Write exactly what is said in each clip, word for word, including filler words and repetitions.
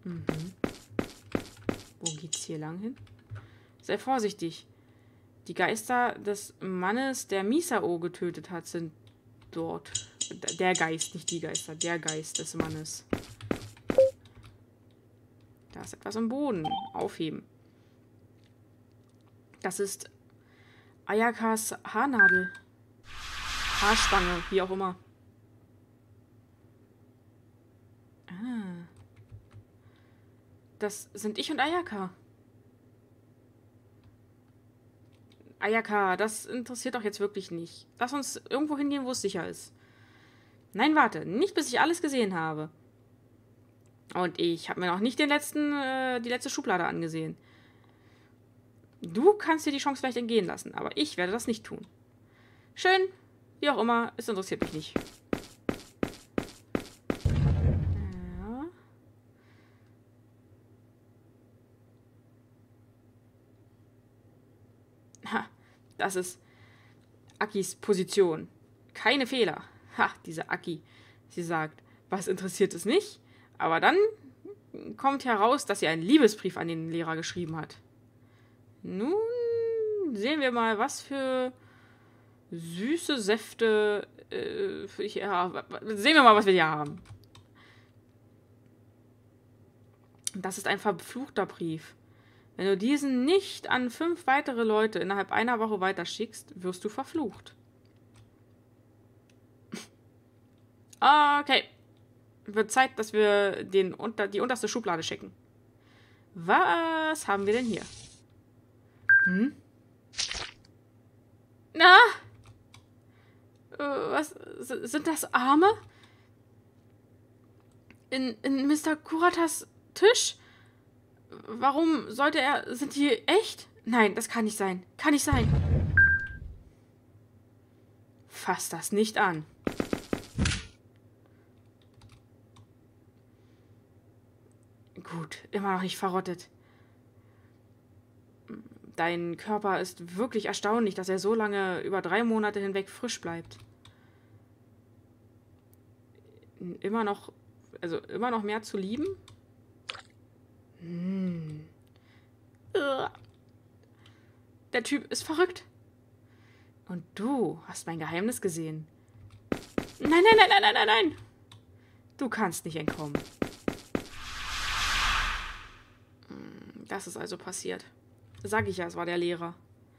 Mhm. Wo geht's hier lang hin? Sei vorsichtig. Die Geister des Mannes, der Misao getötet hat, sind dort. Der Geist, nicht die Geister. Der Geist des Mannes. Da ist etwas am Boden. Aufheben. Das ist Ayakas Haarnadel. Haarspange, wie auch immer. Ah. Das sind ich und Ayaka. Ayaka, das interessiert doch jetzt wirklich nicht. Lass uns irgendwo hingehen, wo es sicher ist. Nein, warte. Nicht, bis ich alles gesehen habe. Und ich habe mir noch nicht den letzten, äh, die letzte Schublade angesehen. Du kannst dir die Chance vielleicht entgehen lassen, aber ich werde das nicht tun. Schön. Wie auch immer, es interessiert mich nicht. Ja. Ha, das ist Akis Position. Keine Fehler. Ha, diese Aki. Sie sagt, was interessiert es nicht? Aber dann kommt heraus, dass sie einen Liebesbrief an den Lehrer geschrieben hat. Nun sehen wir mal, was für süße Säfte. Äh, ja, sehen wir mal, was wir hier haben. Das ist ein verfluchter Brief. Wenn du diesen nicht an fünf weitere Leute innerhalb einer Woche weiterschickst, wirst du verflucht. Okay. Wird Zeit, dass wir den unter, die unterste Schublade checken. Was haben wir denn hier? Hm? Na? Äh, was? Sind das Arme? In, in Mister Kuratas Tisch? Warum sollte er... Sind die echt? Nein, das kann nicht sein. Kann nicht sein. Fass das nicht an. Gut, immer noch nicht verrottet. Dein Körper ist wirklich erstaunlich, dass er so lange, über drei Monate hinweg frisch bleibt. Immer noch, also immer noch mehr zu lieben? Hm. Der Typ ist verrückt. Und du hast mein Geheimnis gesehen. Nein, nein, nein, nein, nein, nein, nein. Du kannst nicht entkommen. Das ist also passiert. Sag ich ja, es war der Lehrer.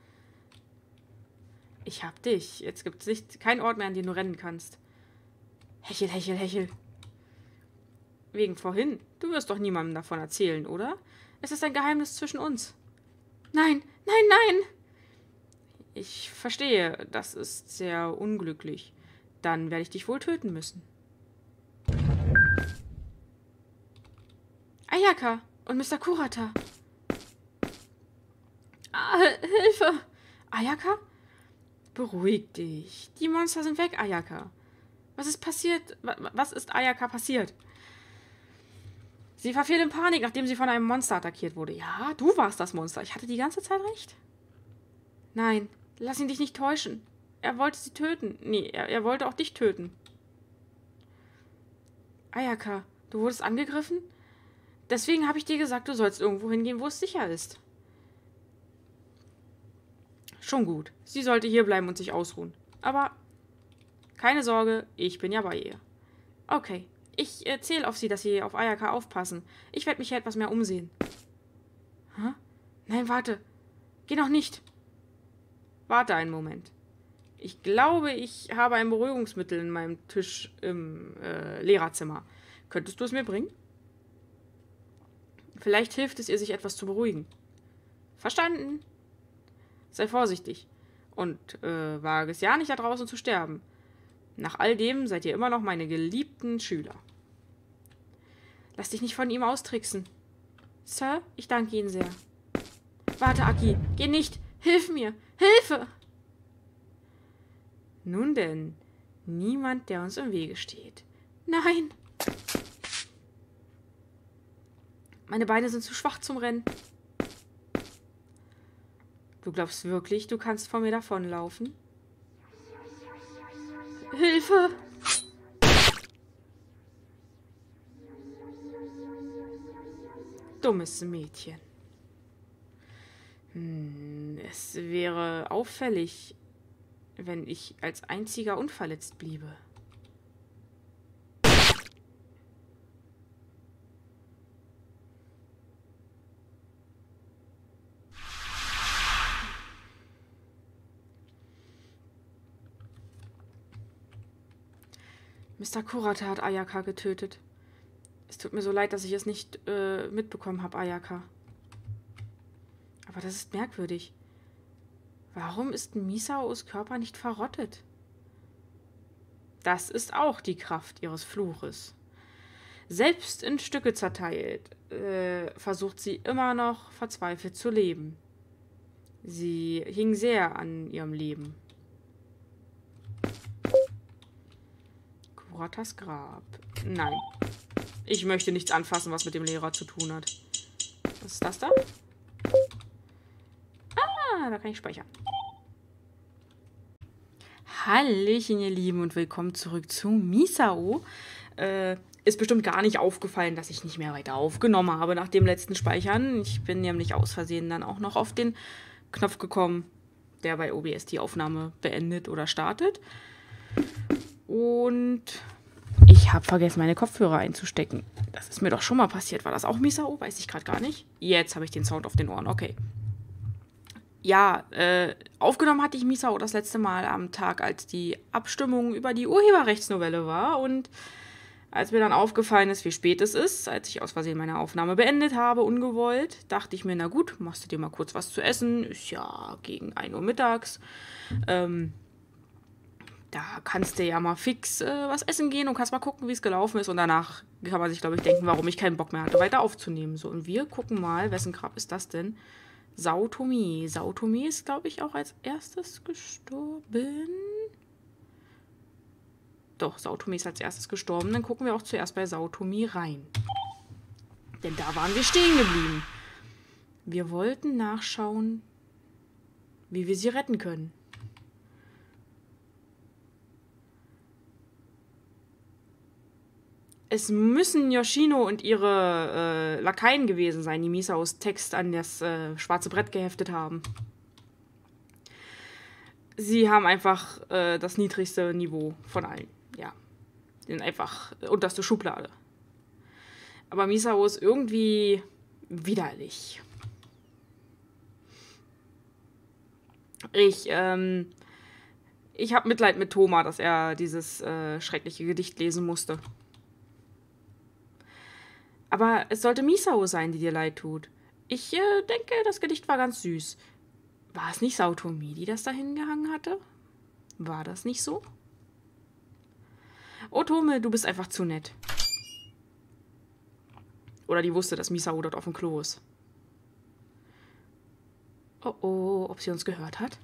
Ich hab dich. Jetzt gibt es keinen Ort mehr, an den du rennen kannst. Hechel, hechel, hechel. Wegen vorhin. Du wirst doch niemandem davon erzählen, oder? Es ist ein Geheimnis zwischen uns. Nein, nein, nein! Ich verstehe. Das ist sehr unglücklich. Dann werde ich dich wohl töten müssen. Ayaka und Mister Kurata. Ah, Hilfe! Ayaka? Beruhig dich. Die Monster sind weg, Ayaka. Was ist passiert? Was ist Ayaka passiert? Sie verfiel in Panik, nachdem sie von einem Monster attackiert wurde. Ja, du warst das Monster. Ich hatte die ganze Zeit recht. Nein, lass ihn dich nicht täuschen. Er wollte sie töten. Nee, er, er wollte auch dich töten. Ayaka, du wurdest angegriffen? Deswegen habe ich dir gesagt, du sollst irgendwo hingehen, wo es sicher ist. Schon gut. Sie sollte hier bleiben und sich ausruhen. Aber keine Sorge, ich bin ja bei ihr. Okay, ich äh, zähle auf Sie, dass Sie auf Ayaka aufpassen. Ich werde mich hier etwas mehr umsehen. Hä? Nein, warte. Geh noch nicht. Warte einen Moment. Ich glaube, ich habe ein Beruhigungsmittel in meinem Tisch im äh, Lehrerzimmer. Könntest du es mir bringen? Vielleicht hilft es ihr, sich etwas zu beruhigen. Verstanden. Sei vorsichtig. Und äh, wage es ja nicht, da draußen zu sterben. Nach all dem seid ihr immer noch meine geliebten Schüler. Lass dich nicht von ihm austricksen. Sir, ich danke Ihnen sehr. Warte, Aki, geh nicht. Hilf mir. Hilfe! Nun denn, niemand, der uns im Wege steht. Nein! Meine Beine sind zu schwach zum Rennen. Du glaubst wirklich, du kannst vor mir davonlaufen? Hilfe! dummes Mädchen. Hm, es wäre auffällig, wenn ich als einziger unverletzt bliebe. Mister Kurata hat Ayaka getötet. Es tut mir so leid, dass ich es nicht äh, mitbekommen habe, Ayaka. Aber das ist merkwürdig. Warum ist Misaos Körper nicht verrottet? Das ist auch die Kraft ihres Fluches. Selbst in Stücke zerteilt, äh, versucht sie immer noch verzweifelt zu leben. Sie hing sehr an ihrem Leben. Kuratas Grab. Nein. Ich möchte nichts anfassen, was mit dem Lehrer zu tun hat. Was ist das da? Ah, da kann ich speichern. Hallöchen, ihr Lieben, und willkommen zurück zu Misao. Äh, ist bestimmt gar nicht aufgefallen, dass ich nicht mehr weiter aufgenommen habe nach dem letzten Speichern. Ich bin nämlich aus Versehen dann auch noch auf den Knopf gekommen, der bei O B S die Aufnahme beendet oder startet. Und ich habe vergessen, meine Kopfhörer einzustecken. Das ist mir doch schon mal passiert. War das auch Misao? Weiß ich gerade gar nicht. Jetzt habe ich den Sound auf den Ohren. Okay. Ja, äh, aufgenommen hatte ich Misao das letzte Mal am Tag, als die Abstimmung über die Urheberrechtsnovelle war. Und als mir dann aufgefallen ist, wie spät es ist, als ich aus Versehen meine Aufnahme beendet habe, ungewollt, dachte ich mir, na gut, machst du dir mal kurz was zu essen. Ist ja gegen ein Uhr mittags. Ähm, da kannst du ja mal fix äh, was essen gehen und kannst mal gucken, wie es gelaufen ist. Und danach kann man sich, glaube ich, denken, warum ich keinen Bock mehr hatte, weiter aufzunehmen. So, und wir gucken mal, wessen Grab ist das denn? Saotomi. Saotomi ist, glaube ich, auch als erstes gestorben. Doch, Saotomi ist als erstes gestorben. Dann gucken wir auch zuerst bei Saotomi rein. Denn da waren wir stehen geblieben. Wir wollten nachschauen, wie wir sie retten können. Es müssen Yoshino und ihre äh, Lakaien gewesen sein, die Misaos Text an das äh, schwarze Brett geheftet haben. Sie haben einfach äh, das niedrigste Niveau von allen. Ja. Sie sind einfach unterste Schublade. Aber Misao ist irgendwie widerlich. Ich, ähm, ich habe Mitleid mit Thoma, dass er dieses äh, schreckliche Gedicht lesen musste. Aber es sollte Misao sein, die dir leid tut. Ich äh, denke, das Gedicht war ganz süß. War es nicht Saotomi, die das da hingehangen hatte? War das nicht so? Otome, du bist einfach zu nett. Oder die wusste, dass Misao dort auf dem Klo ist. Oh oh, ob sie uns gehört hat?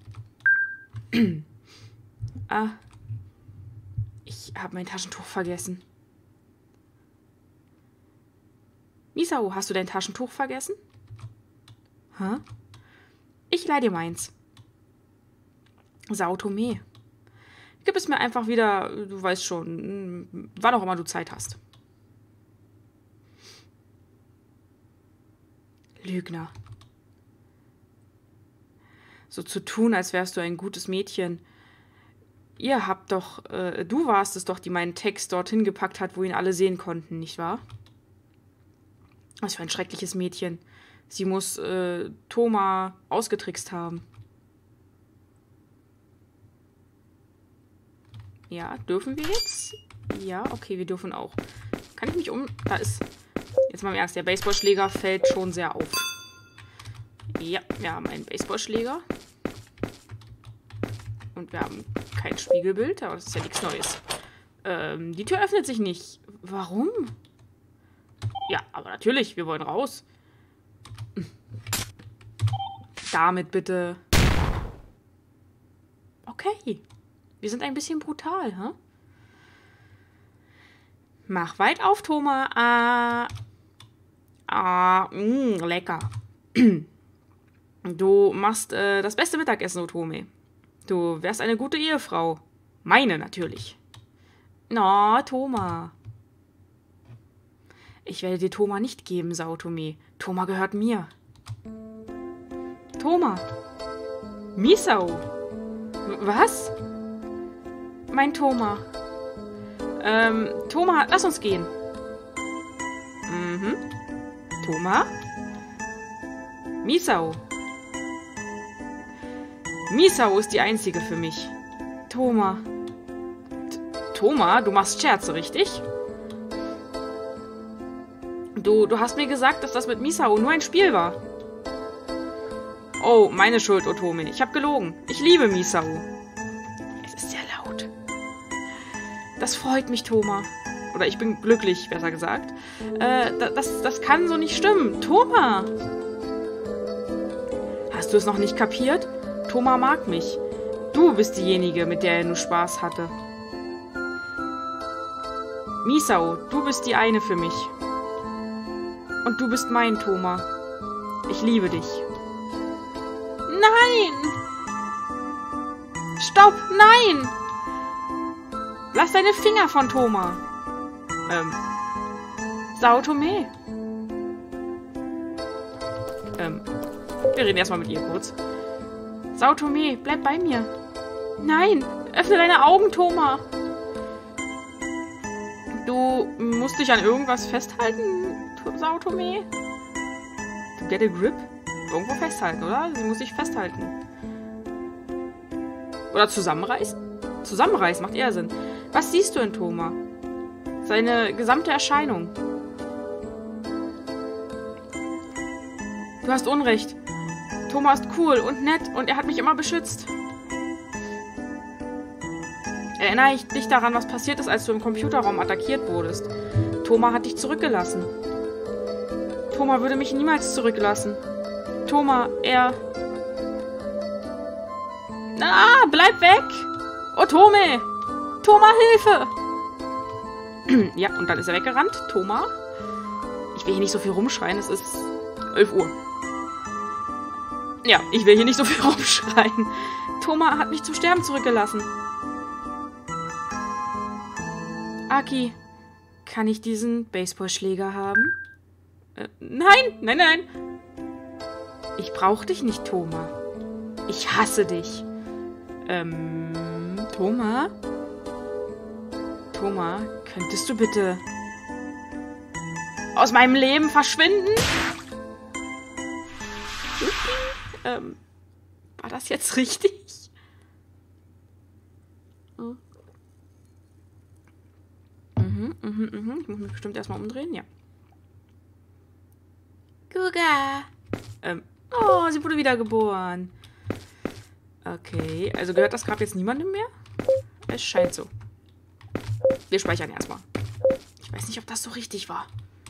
Ah. Ich habe mein Taschentuch vergessen. Misao, hast du dein Taschentuch vergessen? Hä? Ich leih dir meins. Saotome. Gib es mir einfach wieder, du weißt schon, wann auch immer du Zeit hast. Lügner. So zu tun, als wärst du ein gutes Mädchen. Ihr habt doch, äh, du warst es doch, die meinen Text dorthin gepackt hat, wo ihn alle sehen konnten, nicht wahr? Was für ein schreckliches Mädchen. Sie muss äh, Thoma ausgetrickst haben. Ja, dürfen wir jetzt? Ja, okay, wir dürfen auch. Kann ich mich um... Da ist... Jetzt mal im Ernst, der Baseballschläger fällt schon sehr auf. Ja, wir haben einen Baseballschläger. Und wir haben kein Spiegelbild, aber das ist ja nichts Neues. Ähm, die Tür öffnet sich nicht. Warum? Ja, aber natürlich, wir wollen raus. Damit bitte. Okay. Wir sind ein bisschen brutal, hä? Mach weit auf, Thoma. Ah. Ah, mh, lecker. Du machst äh, das beste Mittagessen, Otome. Du wärst eine gute Ehefrau. Meine natürlich. Na, Thoma. Ich werde dir Thoma nicht geben, Saotome. Thoma gehört mir. Thoma. Misao. W- Was? Mein Thoma. Ähm, Thoma, lass uns gehen. Mhm. Thoma? Misao. Misao ist die einzige für mich. Thoma. T- Thoma, du machst Scherze, richtig? Du, du hast mir gesagt, dass das mit Misao nur ein Spiel war. Oh, meine Schuld, Otome. Ich habe gelogen. Ich liebe Misao. Es ist sehr laut. Das freut mich, Thoma. Oder ich bin glücklich, besser gesagt. Äh, das, das kann so nicht stimmen. Thoma! Hast du es noch nicht kapiert? Thoma mag mich. Du bist diejenige, mit der er nur Spaß hatte. Misao, du bist die eine für mich. Und du bist mein Thoma. Ich liebe dich. Nein! Stopp! Nein! Lass deine Finger von Thoma. Ähm. Saotome. Ähm. Wir reden erstmal mit ihr kurz. Saotome, bleib bei mir. Nein! Öffne deine Augen, Thoma. Du musst dich an irgendwas festhalten, Saotome? To get a grip? Irgendwo festhalten, oder? Sie muss sich festhalten. Oder zusammenreißen? Zusammenreißen macht eher Sinn. Was siehst du in Thoma? Seine gesamte Erscheinung. Du hast Unrecht. Thoma ist cool und nett und er hat mich immer beschützt. Erinnere ich dich daran, was passiert ist, als du im Computerraum attackiert wurdest. Thoma hat dich zurückgelassen. Thoma würde mich niemals zurücklassen. Thoma, er... Ah, bleib weg! Otome! Thoma, Hilfe! Ja, und dann ist er weggerannt. Thoma. Ich will hier nicht so viel rumschreien. Es ist elf Uhr. Ja, ich will hier nicht so viel rumschreien. Thoma hat mich zum Sterben zurückgelassen. Aki, kann ich diesen Baseballschläger haben? Äh, nein, nein, nein. Ich brauche dich nicht, Thoma. Ich hasse dich. Ähm, Thoma? Thoma, könntest du bitte aus meinem Leben verschwinden? Ähm, war das jetzt richtig? Hm. Mhm, mhm, mhm. Ich muss mich bestimmt erstmal umdrehen, ja. Guga. Ähm, oh, sie wurde wiedergeboren. Okay, also gehört das Grab jetzt niemandem mehr? Es scheint so. Wir speichern erstmal. Ich weiß nicht, ob das so richtig war.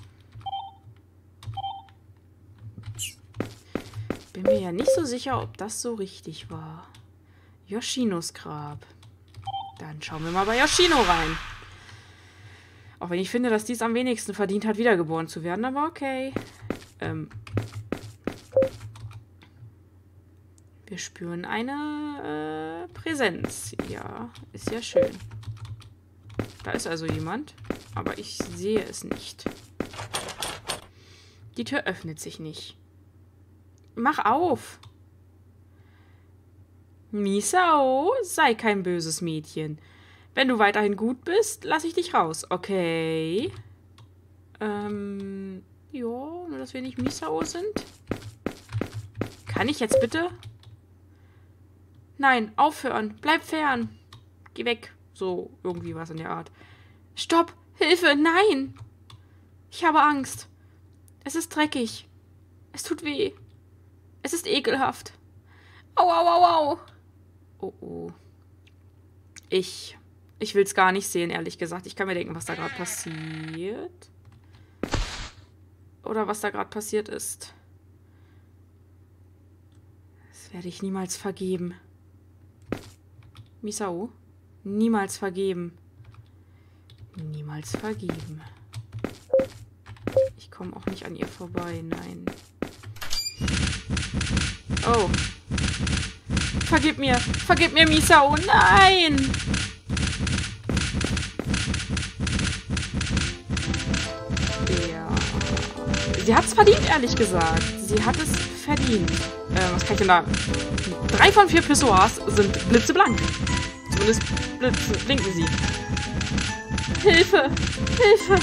Bin mir ja nicht so sicher, ob das so richtig war. Yoshinos Grab. Dann schauen wir mal bei Yoshino rein. Auch wenn ich finde, dass dies am wenigsten verdient hat, wiedergeboren zu werden, aber okay. Ähm. Wir spüren eine äh, Präsenz. Ja, ist ja schön. Da ist also jemand, aber ich sehe es nicht. Die Tür öffnet sich nicht. Mach auf! Misao, sei kein böses Mädchen. Wenn du weiterhin gut bist, lasse ich dich raus. Okay. Ähm, ja, nur dass wir nicht Misao sind. Kann ich jetzt bitte? Nein, aufhören. Bleib fern. Geh weg. So, irgendwie was in der Art. Stopp! Hilfe! Nein! Ich habe Angst. Es ist dreckig. Es tut weh. Es ist ekelhaft. Au, au, au, au. Oh, oh. Ich... Ich will es gar nicht sehen, ehrlich gesagt. Ich kann mir denken, was da gerade passiert. Oder was da gerade passiert ist. Das werde ich niemals vergeben. Misao? Niemals vergeben. Niemals vergeben. Ich komme auch nicht an ihr vorbei, nein. Oh. Vergib mir! Vergib mir, Misao! Nein! Ja. sie hat es verdient, ehrlich gesagt. Sie hat es verdient. Äh, was kann ich denn da? Drei von vier Pissoirs sind blitzeblank. Zumindest blitze, blinken sie. Hilfe! Hilfe!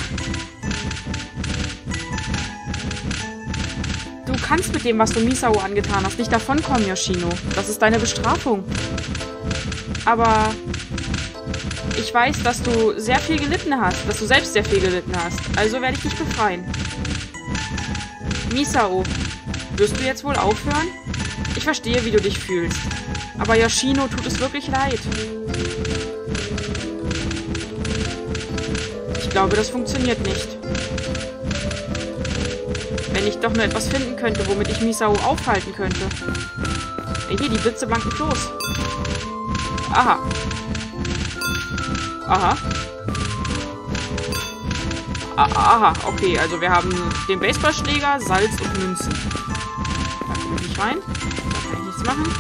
Du kannst mit dem, was du Misao angetan hast, nicht davonkommen, Yoshino. Das ist deine Bestrafung. Aber ich weiß, dass du sehr viel gelitten hast. Dass du selbst sehr viel gelitten hast. Also werde ich dich befreien. Misao, wirst du jetzt wohl aufhören? Ich verstehe, wie du dich fühlst. Aber Yoshino tut es wirklich leid. Ich glaube, das funktioniert nicht. Wenn ich doch nur etwas finden könnte, womit ich Misao aufhalten könnte. Hier, die blitzeblanken Klos. Aha. Aha. Ah, aha, okay, also wir haben den Baseballschläger, Salz und Münzen. Da komme ich nicht rein. Da kann ich nichts machen.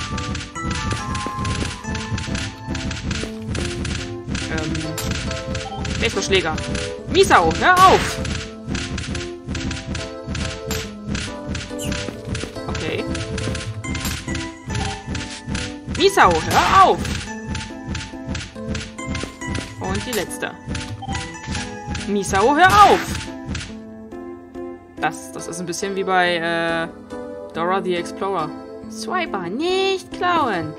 Ähm. Baseballschläger. Misao, hör auf! Okay. Misao, hör auf! Und die letzte. Misao, hör auf! Das, das ist ein bisschen wie bei äh, Dora the Explorer. Swiper, nicht klauen!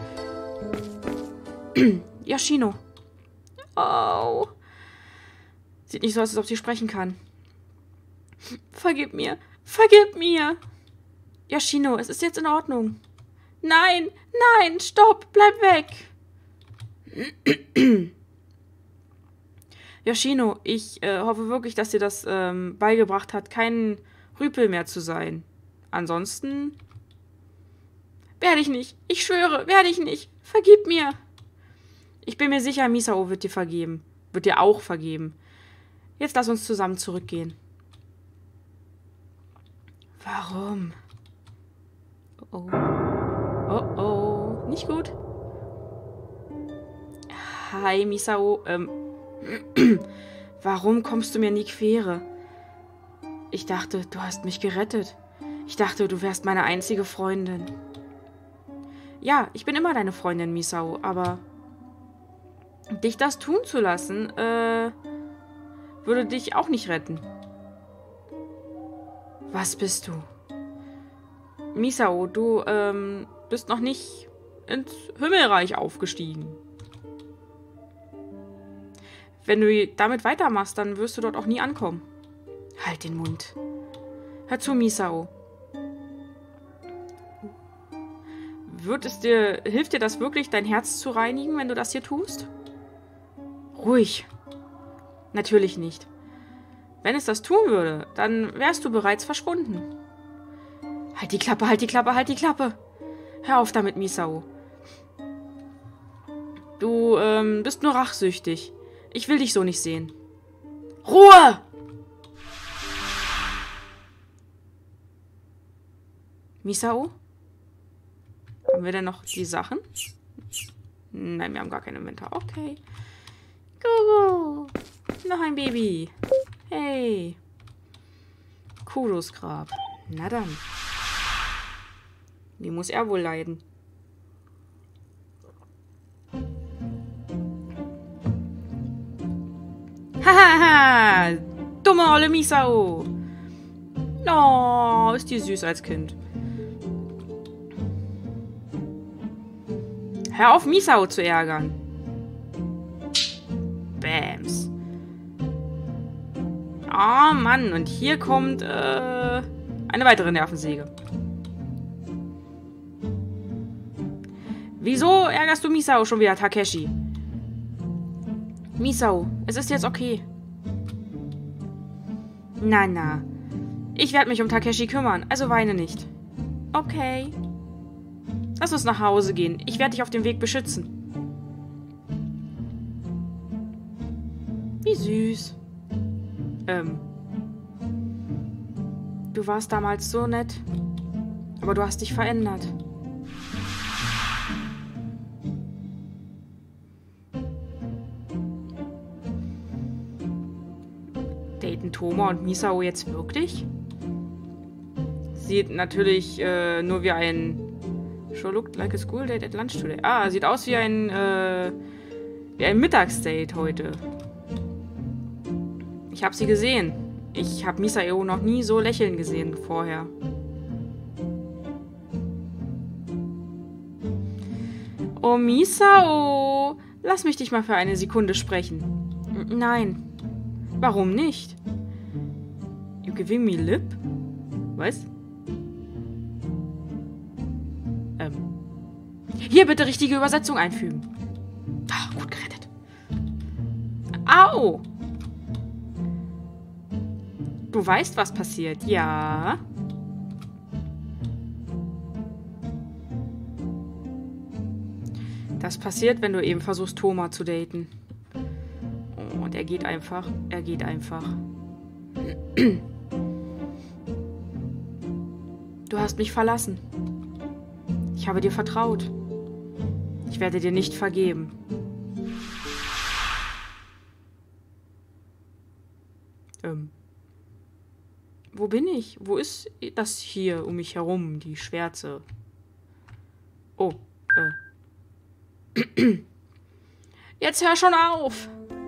Yoshino. Oh. Sieht nicht so aus, als ob sie sprechen kann. Vergib mir. Vergib mir. Yoshino, es ist jetzt in Ordnung. Nein, nein, stopp, bleib weg. Yoshino, ich äh, hoffe wirklich, dass dir das ähm, beigebracht hat, kein Rüpel mehr zu sein. Ansonsten werde ich nicht. Ich schwöre, werde ich nicht. Vergib mir. Ich bin mir sicher, Misao wird dir vergeben. Wird dir auch vergeben. Jetzt lass uns zusammen zurückgehen. Warum? Oh oh. Oh oh. Nicht gut. Hi, Misao. Ähm. Warum kommst du mir in die Quere? Ich dachte, du hast mich gerettet. Ich dachte, du wärst meine einzige Freundin. Ja, ich bin immer deine Freundin, Misao, aber dich das tun zu lassen, äh, würde dich auch nicht retten. Was bist du? Misao, du, ähm, bist noch nicht ins Himmelreich aufgestiegen. Wenn du damit weitermachst, dann wirst du dort auch nie ankommen. Halt den Mund. Hör zu, Misao. Wird es dir, hilft dir das wirklich, dein Herz zu reinigen, wenn du das hier tust? Ruhig. Natürlich nicht. Wenn es das tun würde, dann wärst du bereits verschwunden. Halt die Klappe, halt die Klappe, halt die Klappe. Hör auf damit, Misao. Du ähm, bist nur rachsüchtig. Ich will dich so nicht sehen. Ruhe! Misao? Haben wir denn noch die Sachen? Nein, wir haben gar kein Inventar. Okay. Gugu. Noch ein Baby. Hey. Kudosgrab. Na dann. Wie muss er wohl leiden? Hahaha! Dumme olle Misao! Oh, ist die süß als Kind. Hör auf, Misao zu ärgern. Bams. Oh Mann, und hier kommt äh, eine weitere Nervensäge. Wieso ärgerst du Misao schon wieder, Takeshi? Misao, es ist jetzt okay. Na, na. Ich werde mich um Takeshi kümmern, also weine nicht. Okay. Lass uns nach Hause gehen. Ich werde dich auf dem Weg beschützen. Wie süß. Ähm. Du warst damals so nett. Aber du hast dich verändert. Daten Thoma und Misao jetzt wirklich? Sieht natürlich äh, nur wie ein... Sure looked like a school date at lunch today. Ah, sieht aus wie ein, äh, wie ein Mittagsdate heute. Ich habe sie gesehen. Ich habe Misao noch nie so lächeln gesehen vorher. Oh, Misao! Lass mich dich mal für eine Sekunde sprechen. Nein. Warum nicht? You giving me lip? Was? Ähm. Hier bitte richtige Übersetzung einfügen. Ah, gut gerettet. Au! Du weißt, was passiert, ja? Das passiert, wenn du eben versuchst, Thoma zu daten. Oh, und er geht einfach. Er geht einfach. Du hast mich verlassen. Ich habe dir vertraut. Ich werde dir nicht vergeben. Ähm. Wo bin ich? Wo ist das hier um mich herum, die Schwärze? Oh, äh. Jetzt hör schon auf!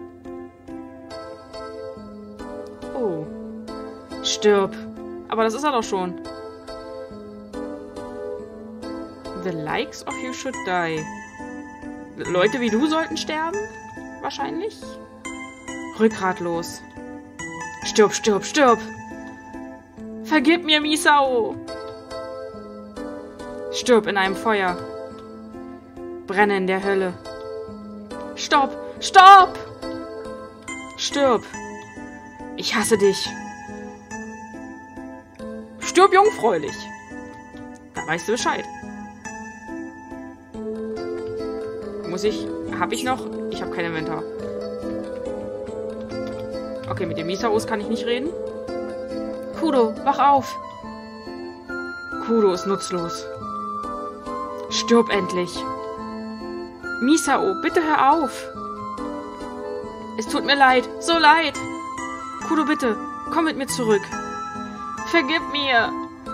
Oh. Stirb. Aber das ist er doch schon. The likes of you should die. Leute wie du sollten sterben? Wahrscheinlich. Rückgratlos. Stirb, stirb, stirb! Vergib mir, Misao! Stirb in einem Feuer. Brenne in der Hölle. Stopp! Stopp! Stirb! Ich hasse dich. Stirb jungfräulich. Da weißt du Bescheid. Muss ich... Hab ich noch? Ich habe kein Inventar. Okay, mit den Misaos kann ich nicht reden. Kudo, wach auf! Kudo ist nutzlos. Stirb endlich. Misao, bitte hör auf. Es tut mir leid, so leid. Kudo, bitte, komm mit mir zurück. Vergib mir.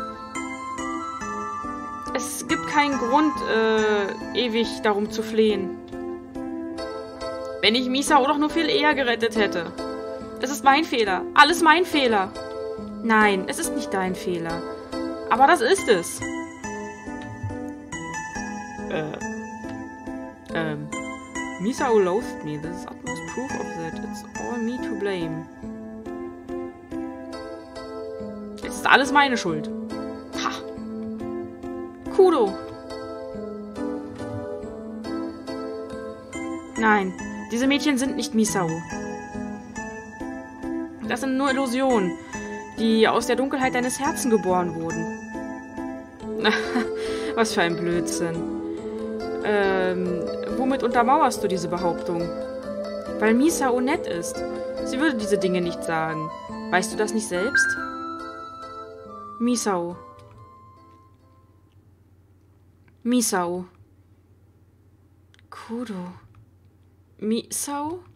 Es gibt keinen Grund, äh, ewig darum zu flehen. Wenn ich Misao doch nur viel eher gerettet hätte. Es ist mein Fehler. Alles mein Fehler. Nein, es ist nicht dein Fehler. Aber das ist es. Äh. Ähm. Misao loathed me. This is utmost proof of that. It's all me to blame. Es ist alles meine Schuld. Ha. Kudo. Nein, diese Mädchen sind nicht Misao. Das sind nur Illusionen, die aus der Dunkelheit deines Herzens geboren wurden. Was für ein Blödsinn. Ähm, womit untermauerst du diese Behauptung? Weil Misao nett ist. Sie würde diese Dinge nicht sagen. Weißt du das nicht selbst? Misao. Misao. Kudo. Misao?